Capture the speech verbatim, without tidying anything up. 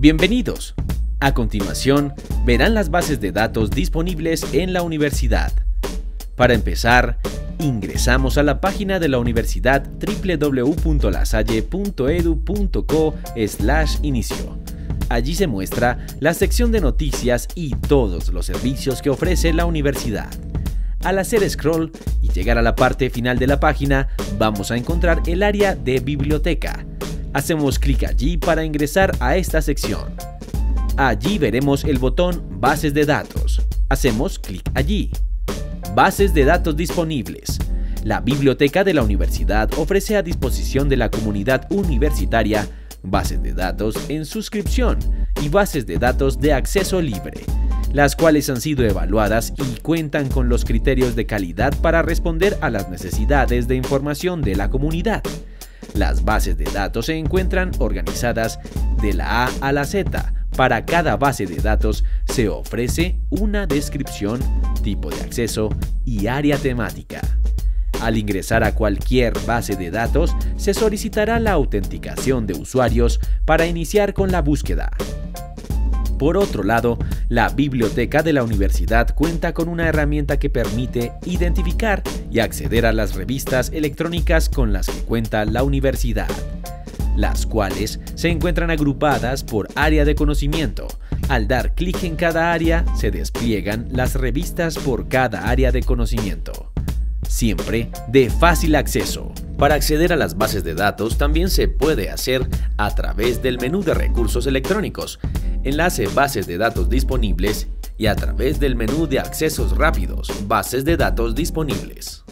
Bienvenidos. A continuación, verán las bases de datos disponibles en la universidad. Para empezar, ingresamos a la página de la universidad doble u doble u doble u punto lasalle punto edu punto co slash inicio. Allí se muestra la sección de noticias y todos los servicios que ofrece la universidad. Al hacer scroll y llegar a la parte final de la página, vamos a encontrar el área de biblioteca. Hacemos clic allí para ingresar a esta sección. Allí veremos el botón Bases de datos. Hacemos clic allí. Bases de datos disponibles. La biblioteca de la universidad ofrece a disposición de la comunidad universitaria bases de datos en suscripción y bases de datos de acceso libre, las cuales han sido evaluadas y cuentan con los criterios de calidad para responder a las necesidades de información de la comunidad. Las bases de datos se encuentran organizadas de la A a la Z. Para cada base de datos se ofrece una descripción, tipo de acceso y área temática. Al ingresar a cualquier base de datos, se solicitará la autenticación de usuarios para iniciar con la búsqueda. Por otro lado, la biblioteca de la universidad cuenta con una herramienta que permite identificar y acceder a las revistas electrónicas con las que cuenta la universidad, las cuales se encuentran agrupadas por área de conocimiento. Al dar clic en cada área, se despliegan las revistas por cada área de conocimiento, siempre de fácil acceso. Para acceder a las bases de datos también se puede hacer a través del menú de recursos electrónicos, enlace bases de datos disponibles y a través del menú de accesos rápidos, bases de datos disponibles.